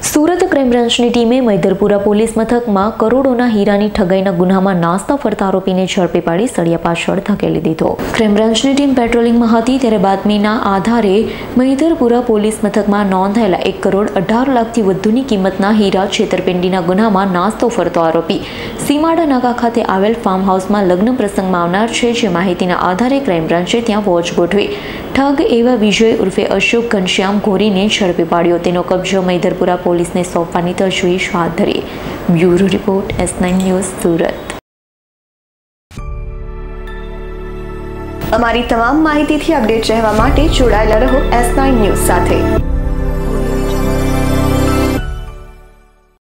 Surat crime બ્રાન્ચની ટીમે Maidarpura police મથકમાં કરોડોના હીરાની ઠગાઈના ગુનામાં નાસ્તા ફરતા આરોપીને ઝડપી પાડી સળિયા પાછળ ધકેલી દીધો। ક્રાઇમ બ્રાન્ચની ટીમ પેટ્રોલિંગમાં હતી ત્યારે બાતમીના આધારે મૈદરપુરા પોલીસ મથકમાં નોંધાયેલા 1,18 લાખથી વધુની કિંમતના હીરા છેતરપિંડીના ગુનામાં નાસ્તો ફરતો આરોપી સીમાડા નાકા ખાતે આવેલ ફાર્મ હાઉસમાં લગ્ન પ્રસંગમાં આવનાર છે। જે માહિતીના આધારે ક્રાઇમ બ્રાન્ચે ત્યાં વોચ ગોઠવી ઠગ એવા વિજય ઉર્ફે અશોક ઘનશ્યામ ઘોરીને ઝડપી પાડ્યો। તેનો કબજો મૈદરપુરા પોલીસને સોંપવાની તજવીજ હાથ ધરી। Bureau report S9 news Surat. અમારી તમામ માહિતીથી અપડેટ રહેવા માટે જોડાયેલા રહો S9 ન્યૂઝ સાથે।